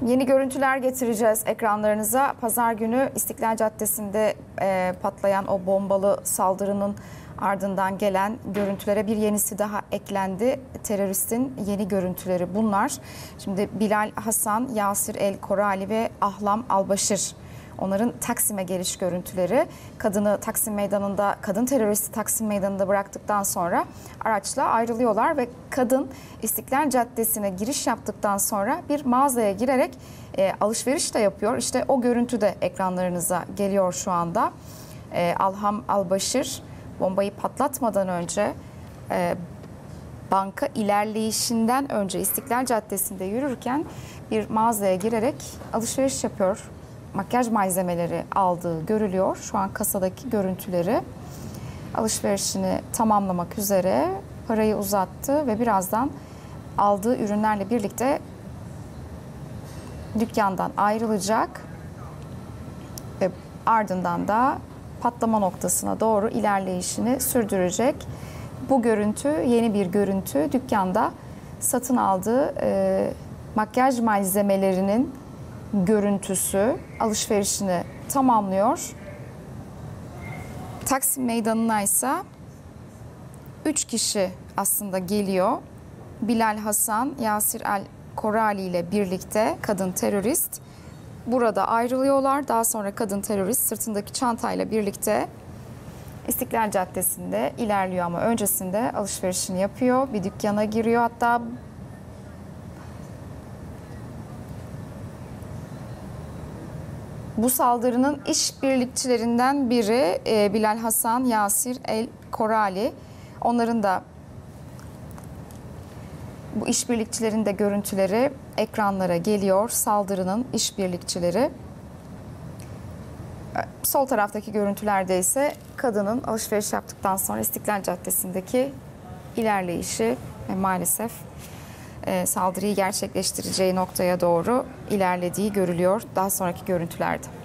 Yeni görüntüler getireceğiz ekranlarınıza. Pazar günü İstiklal Caddesi'nde patlayan o bombalı saldırının ardından gelen görüntülere bir yenisi daha eklendi. Teröristin yeni görüntüleri bunlar. Şimdi Bilal Hasan, Yasir El Korali ve Ahlam Albaşır. Onların Taksim'e geliş görüntüleri. Kadını Taksim Meydanı'nda, kadın teröristi Taksim Meydanı'nda bıraktıktan sonra araçla ayrılıyorlar ve kadın İstiklal Caddesi'ne giriş yaptıktan sonra bir mağazaya girerek alışveriş de yapıyor. İşte o görüntü de ekranlarınıza geliyor şu anda. Ahlam Albaşır bombayı patlatmadan önce banka ilerleyişinden önce İstiklal Caddesi'nde yürürken bir mağazaya girerek alışveriş yapıyor. Makyaj malzemeleri aldığı görülüyor. Şu an kasadaki görüntüleri. Alışverişini tamamlamak üzere parayı uzattı ve birazdan aldığı ürünlerle birlikte dükkandan ayrılacak ve ardından da patlama noktasına doğru ilerleyişini sürdürecek. Bu görüntü yeni bir görüntü. Dükkanda satın aldığı makyaj malzemelerinin görüntüsü, alışverişini tamamlıyor. Taksim Meydanı'na ise 3 kişi aslında geliyor. Bilal Hasan, Yasir El Korali ile birlikte kadın terörist burada ayrılıyorlar. Daha sonra kadın terörist sırtındaki çantayla birlikte İstiklal Caddesi'nde ilerliyor ama öncesinde alışverişini yapıyor. Bir dükkana giriyor. Hatta bu saldırının işbirlikçilerinden biri Bilal Hasan, Yasir El Korali. Onların da bu işbirlikçilerin de görüntüleri ekranlara geliyor. Saldırının işbirlikçileri. Sol taraftaki görüntülerde ise kadının alışveriş yaptıktan sonra İstiklal Caddesi'ndeki ilerleyişi ve maalesef saldırıyı gerçekleştireceği noktaya doğru ilerlediği görülüyor daha sonraki görüntülerde.